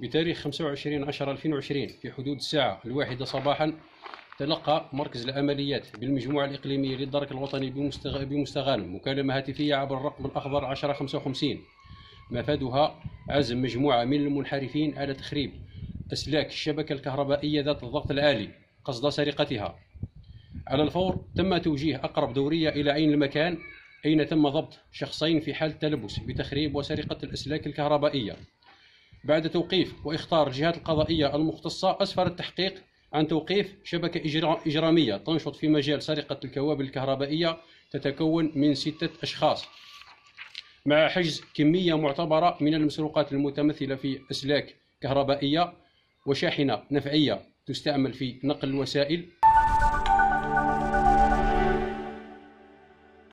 بتاريخ 25/10/2020 في حدود الساعة 1 صباحا، تلقى مركز العمليات بالمجموعة الإقليمية للدرك الوطني بمستغانم مكالمة هاتفية عبر الرقم الأخضر 1055 مفادها عزم مجموعة من المنحرفين على تخريب أسلاك الشبكة الكهربائية ذات الضغط العالي قصد سرقتها. على الفور تم توجيه أقرب دورية إلى عين المكان، أين تم ضبط شخصين في حال تلبس بتخريب وسرقة الأسلاك الكهربائية. بعد توقيف وإخطار الجهات القضائية المختصة، أسفر التحقيق عن توقيف شبكة إجرامية تنشط في مجال سرقة الكوابل الكهربائية تتكون من 6 أشخاص، مع حجز كمية معتبرة من المسروقات المتمثلة في أسلاك كهربائية وشاحنة نفعية تستعمل في نقل الوسائل.